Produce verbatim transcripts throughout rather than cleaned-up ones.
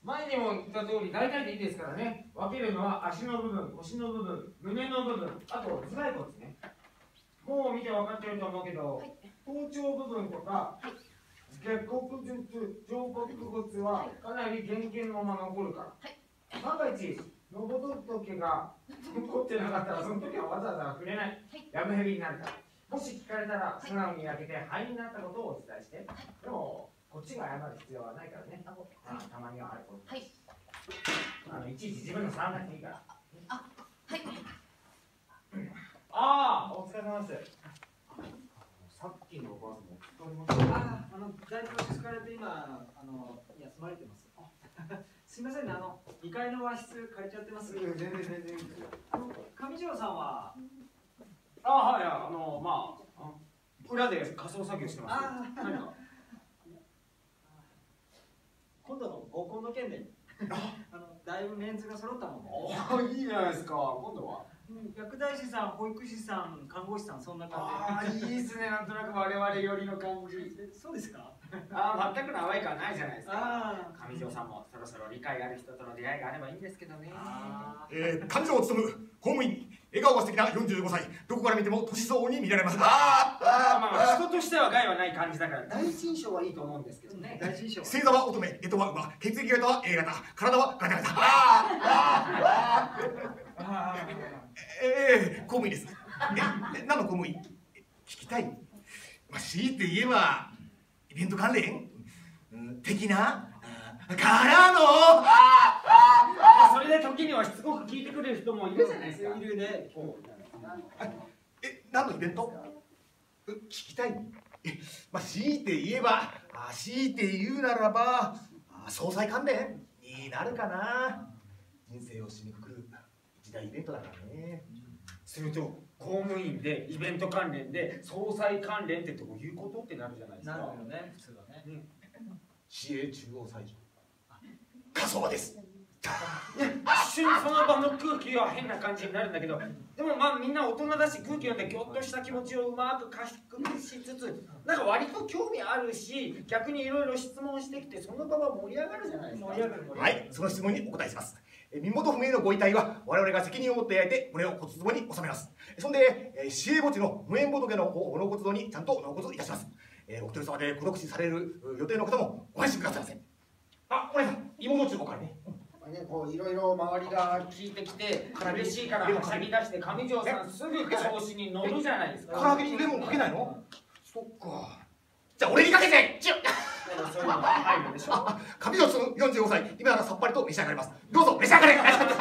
前にも言った通り大体でいいですからね。分けるのは足の部分、腰の部分、胸の部分、あと頭蓋骨ね。もう見て分かってると思うけど、はい、頭頂部分とか、はい、下骨術、上骨骨はかなり原型のまま残るから。はい、万が一、登る時が残ってなかったら、その時はわざわざ触れない。やぶへびになるから。もし聞かれたら、素直に開けて肺になったことをお伝えして。でも、こっちが謝る必要はないからね。あ、たまにはあること。はい。あの、いちいち自分の触らなくていいから。あ、はい。ああ、お疲れ様です。さっきのおばあさんもお疲れ様です。 ああ、あの、だいぶ落ち着かれて、今、あの、休まれてます。すみませんね、あの、にかいの和室借りちゃってます。全然全然。あの、上条さんは。 ああ、はい、あの、まあ、裏で仮装作業してます。ああ、何か。 今度の合コンの件で。あの、だいぶメンツが揃ったもんで。 ああ、いいじゃないですか。今度は。 薬剤師さん、保育士さん、看護師さん、そんな感じ。ああ、いいですね。なんとなく我々寄りの感じ。 そうですか。 ああ、全くの淡い感ないじゃないですか。上条さんもそろそろ理解ある人との出会いがあればいいんですけどね。 えー、上条務公務員、笑顔が素敵なよんじゅうごさい。どこから見ても年相応に見られます。 ああ、まあ人としては害はない感じだから第一印象はいいと思うんですけどね。 第一印象。 星座は乙女、干支は馬、血液型は A 型、体はガタガタ。ああ、ああ、ええー、公務員です。え、何の公務員？聞きたい。まあ、強いて言えばイベント関連、うん、的なからの。ああ、それで時にはしつこく聞いてくれる人もいるじゃないですか。 いるね。 え、何のイベント？聞きたい。まあ、強いて言えば、あ、強いて言うならば、あ、総裁関連になるかな。人生を締めくくる一大イベントだからね。 すると公務員でイベント関連で総裁関連ってどういうことってなるじゃないですか。 なるよね、普通はね。うん、 市営中央斎場火葬場です。 一瞬その場の空気は変な感じになるんだけど、でもまあみんな大人だし空気読んでぎょっとした気持ちをうまく貸ししつつ、なんか割と興味あるし、逆にいろいろ質問してきてその場は盛り上がるじゃないですか。盛り上がる。 はい、その質問にお答えします。身元不明のご遺体は我々が責任を持って焼いて骨を骨壺に収めます。そんで、えー、市営墓地の無縁仏の納骨堂にちゃんと納骨いたします。えー、お一人様で孤独死される予定の方もご安心くださいませ。あ、お姉さん、妹中からね。 ね、こういろいろ周りが聞いてきて嬉しいからはしゃぎ出して上条さんすぐ調子に乗るじゃないですか。 唐揚げにレモンかけないの？そっか。じゃあ俺にかけて。チュッ。 そういうのが入るでしょ。 上条住よんじゅうごさい、今ならさっぱりと召し上がれます。どうぞ召し上がれ。なんちゃった。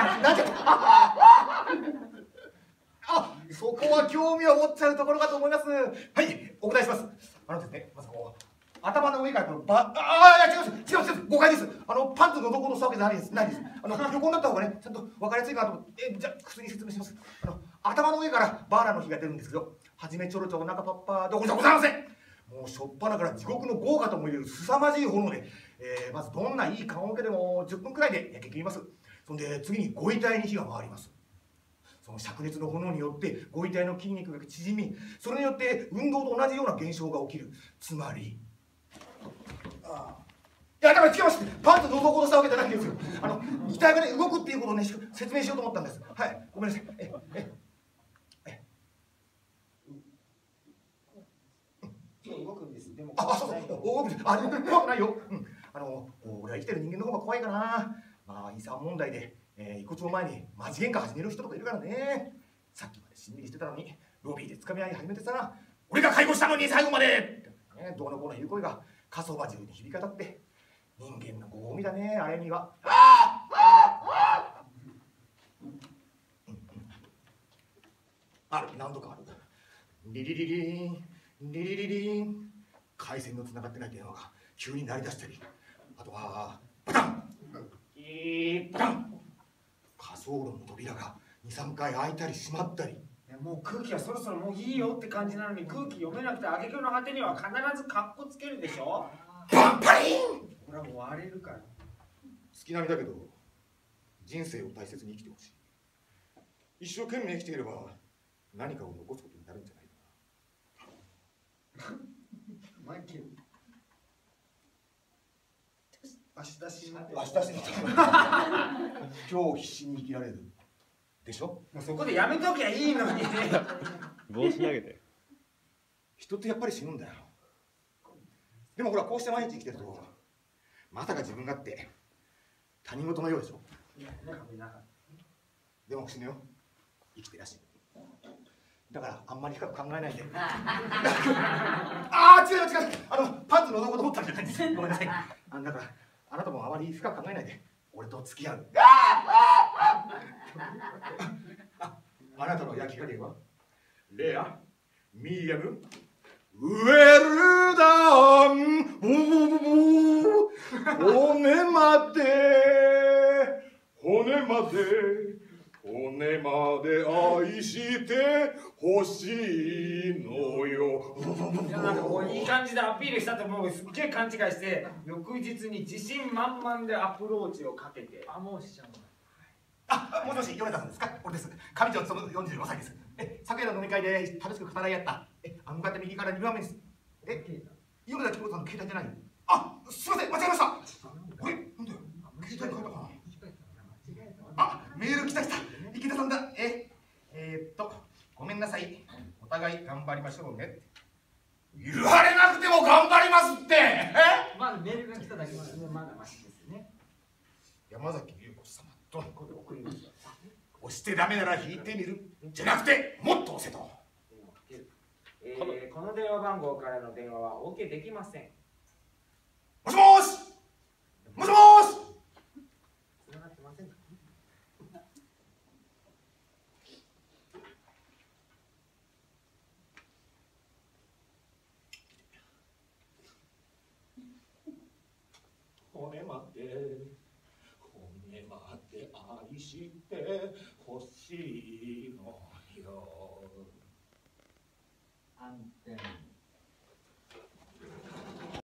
あ、そこは興味を持っちゃうところかと思います。はい、お答えします。あのですね、まずこう頭の上からこのば、ああ、いや違う違う違う違う、誤解です。あのパンツのどこのしたわけじゃないです。ないです。あの横になった方がね、ちゃんと分かりやすいかなと思って、え、じゃあ普通に説明します。あの頭の上からバーナーの火が出るんですけど、はじめちょろちょろ中パッパーどころじゃございません。もうしょっぱなから地獄の豪華ともいえる凄まじい炎で、えー、まずどんないい棺桶でもじゅっぷんくらいで焼け切ります。そんで次にご遺体に火が回ります。その灼熱の炎によってご遺体の筋肉が縮み、それによって運動と同じような現象が起きる。つまり、ああ、いやだから違います。パンとどうぞこうとしたわけじゃないんですよ。あの遺体がね動くっていうことをね説明しようと思ったんです。はい、ごめんなさい。えええ動くんです。でもあ、そうそう、動くんです。あ、怖くないよ。うん、あの俺は生きてる人間の方が怖いかな。まあ遺産問題で、えー、遺骨を前にマジ喧嘩始める人とかいるからね。さっきまでしんみりしてたのにロビーでつかみ合い始めてさ、俺が介護したのに最後まで、ね、どうのこうの言う声が火葬場中に響き渡って、人間のご褒美だね、あれには。ああ、ある、何度かある。リリリリンリリリリン、回線のつながってない電話が急に鳴り出したり、あとはバタンイーバタン、火葬炉の扉がにさんかい開いたり閉まったり。 もう空気はそろそろもういいよって感じなのに、空気読めなくて挙句の果てには必ずカッコつけるでしょ。 バンパリン。 これはもう割れるから。 月並みだけど人生を大切に生きてほしい。一生懸命生きていれば何かを残すことになるんじゃないかな。 マイケル。 明日死ぬ。 明日死ぬ。今日必死に生きられる。でしょ。 もうそこでやめときゃいいのに。 帽子投げて。 人ってやっぱり死ぬんだよ。でもほら、こうして毎日生きてると、まさか自分がって他人事のようでしょ。でも死ぬよ。生きてらしい。だからあんまり深く考えないで。ああ、違う違う。あのパンツ覗こうと思ったんじゃないんです。ごめんなさい。あだからあなたもあまり深く考えないで俺と付き合う。ああなたの焼き加減はレア、ミディアム、ウェルダン、骨まで骨まで骨まで愛してほしいのよ。 いやなんかこういい感じでアピールしたと思う。すっげえ勘違いして翌日に自信満々でアプローチをかけて。 あ、もうしちゃうの。 あ、もしもし、米田さんですか。俺です。上条勤よんじゅうごさいです。え、昨夜の飲み会で楽しく語らい合った。え、あ向かって右からにばんめです。え、米田清子さんの携帯じゃない。あ、すみません、間違えました。あれ、なんだよ。携帯変えたかな。あ、メール来た来た。池田さんだ。え、えー、っと、ごめんなさい。お互い頑張りましょうね。言われなくても頑張りますって。え、 まだメールが来ただけですね。まだマシですね。 山崎優子様と送りました。押してダメなら引いてみるじゃなくてもっと押せと。 えー、この電話番号からの電話はお受けできません。 もしもーし。もしもーし。 繋がってません。 骨まで骨まで愛してほしいのよ。 アンテナ。